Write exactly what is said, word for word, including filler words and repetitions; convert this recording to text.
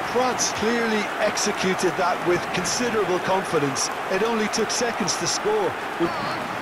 France clearly executed that with considerable confidence. It only took seconds to score.